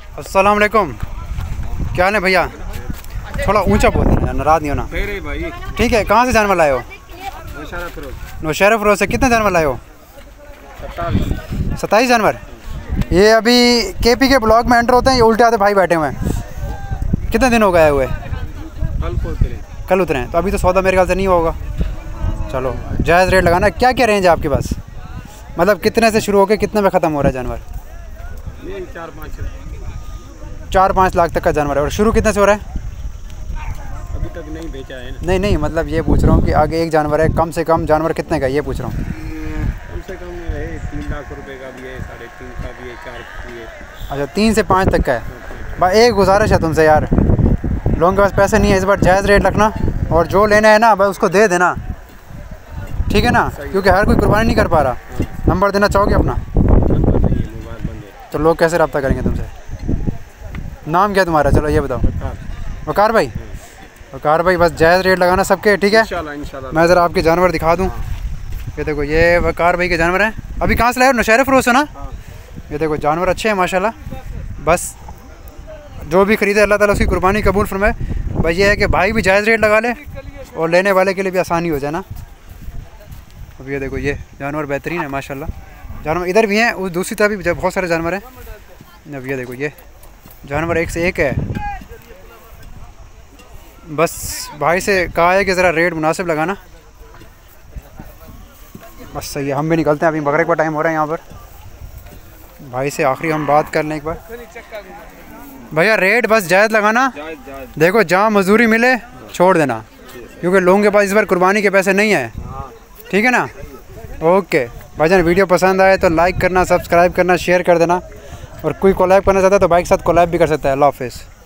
अस्सलाम वालेकुम। क्या हाल है भैया? थोड़ा ऊंचा बोल देना, नाराज़ नहीं होना। भाई ठीक है। कहाँ से जानवर लाए हो? नौशहरा फिरोज से। कितने जानवर लाए हो? 27 जानवर। ये अभी KP के ब्लॉक में एंटर होते हैं, ये उल्टे आते भाई बैठे हुए हैं। कितने दिन हो गए हुए? कल उतरे हैं, तो अभी तो सौदा मेरे ख्याल से नहीं होगा। चलो जायज़ रेट लगाना। क्या क्या रेंज है आपके पास? मतलब कितने से शुरू होकर कितने में ख़त्म हो रहा है जानवर? 4-5 लाख तक का जानवर है। और शुरू कितने से हो रहा है? अभी तक नहीं बेचा है ना। नहीं, मतलब ये पूछ रहा हूँ कि आगे एक जानवर है, कम से कम जानवर कितने का, ये पूछ रहा हूँ। कम से कम है 3 लाख रुपए का भी है, 3.5 का भी है, 4 का भी है। अच्छा, 3 से 5 तक का है। भाई एक गुजारिश है तुमसे यार, लोगों के पास पैसे नहीं है, इस बार जायज़ रेट रखना और जो लेना है ना भाई उसको दे देना, ठीक है ना? क्योंकि हर कोई कुर्बानी नहीं कर पा रहा। नंबर देना चाहोगे अपना? तो लोग कैसे रब्ता करेंगे तुमसे? नाम क्या तुम्हारा? चलो ये बताओ। वकार भाई। वकार भाई, बस जायज़ रेट लगाना सबके, ठीक है? इंशाल्लाह। मैं ज़रा आपके जानवर दिखा दूँ। ये देखो, ये वकार भाई के जानवर हैं। अभी कहाँ से लाए हो? नौशहरा फिरोज से ना? ये देखो जानवर अच्छे हैं माशाल्लाह। बस जो भी ख़रीदे अल्लाह ताला उसकी कुर्बानी कबूल फरमाए। बस ये है कि भाई भी जायज़ रेट लगा ले और लेने वाले के लिए भी आसानी हो जाए ना। अब ये देखो, ये जानवर बेहतरीन है माशाल्लाह। जानवर इधर भी हैं, उस दूसरी तरफ भी बहुत सारे जानवर हैं। अब ये देखो, ये जानवर एक से एक है। बस भाई से कहा है कि ज़रा रेट मुनासिब लगाना। बस सही है, हम भी निकलते हैं, अभी बकरे का टाइम हो रहा है यहाँ पर। भाई से आखिरी हम बात कर लें एक बार। भैया रेट बस जायज़ लगाना। देखो जहाँ मजदूरी मिले छोड़ देना, क्योंकि लोगों के पास इस बार कुर्बानी के पैसे नहीं हैं, ठीक है ना? ओके भाईजान, वीडियो पसंद आए तो लाइक करना, सब्सक्राइब करना, शेयर कर देना। और कोई कोलैब करना चाहता है तो भाई के साथ कोलैब भी कर सकता है। अल्लाह हाफ़िज़।